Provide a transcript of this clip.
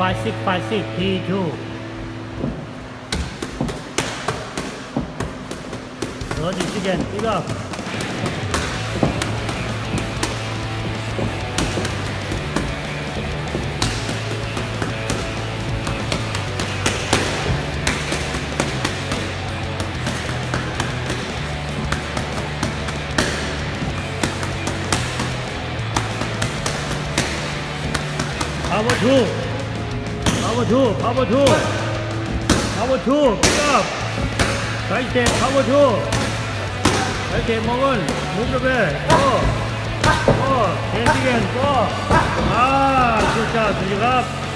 5656 P2 30 seconds, pick up. Power 2, power 2, power 2, power 2, pick up. Side step, power 2. Side step, Morgan, move the bed, go. 10 seconds, go. Good job, switch it up.